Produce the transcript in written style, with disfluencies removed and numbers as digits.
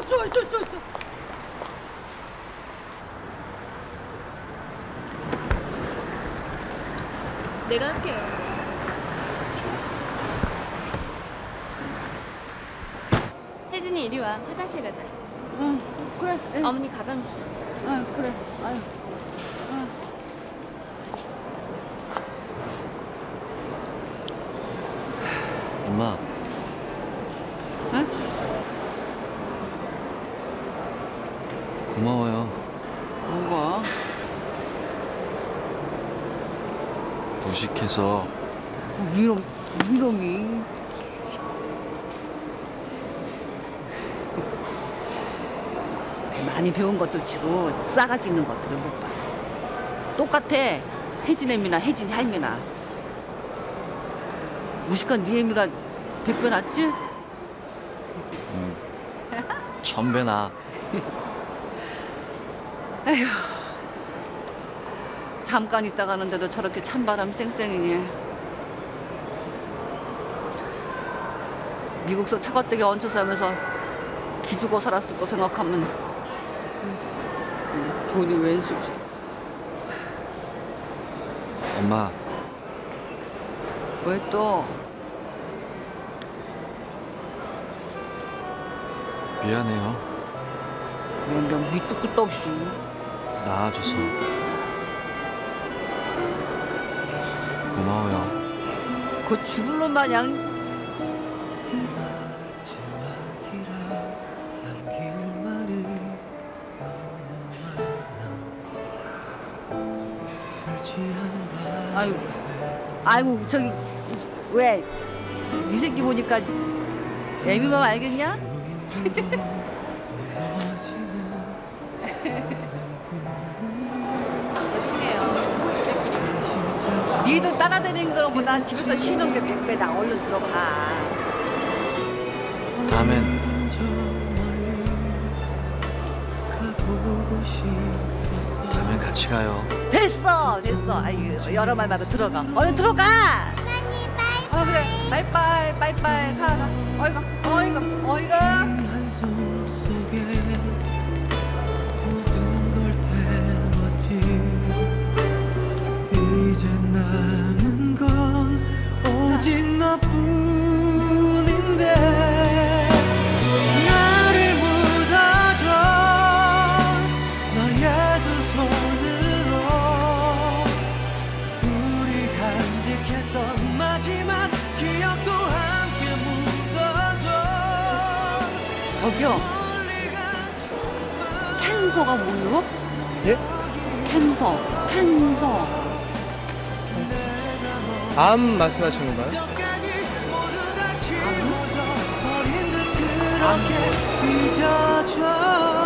좋아. 내가 할게요. 혜진이 이리 와. 화장실 가자. 응, 그래. 어머니 가방 줘. 응, 그래. 아유. 엄마. 응? 고마워요. 뭐가? 무식해서. 위롱이. 많이 배운 것들 치고 싸가지 있는 것들을 못 봤어. 똑같아. 혜진 애미나 혜진 할미나. 무식한 네 애미가 100배 낫지? 1000배 나. 에휴. 잠깐 있다 가는데도 저렇게 찬바람 쌩쌩이니. 미국서 차가되게 얹혀 살면서 기죽어 살았을 거 생각하면 돈이 웬수지. 엄마. 왜 또? 미안해요. 명 밑도 끝도 없이. 낳아줘서. 고마워요. 그 죽을 놈 마냥. 아이고 저기 왜 네 새끼 보니까 애미만 알겠냐? 죄송해요. 저희들끼리. 니도 따라다니는 거보다 집에서 쉬는 게 100배다. 얼른 들어가. 다음엔 같이 가요. 됐어. 아유 여러 말 말고 들어가. 얼른 들어가. 어머니 빠이빠이. 그래. 빠이빠이. 가. 어이가. 이제 남은 건 오직 너뿐인데 나를 묻어줘 너의 두 손으로 우리 간직했던 마지막 기억도 함께 묻어줘. 저기요. 캔서가 뭐예요? 예? 캔서. 암 말씀하시는 건가요? 잊어줘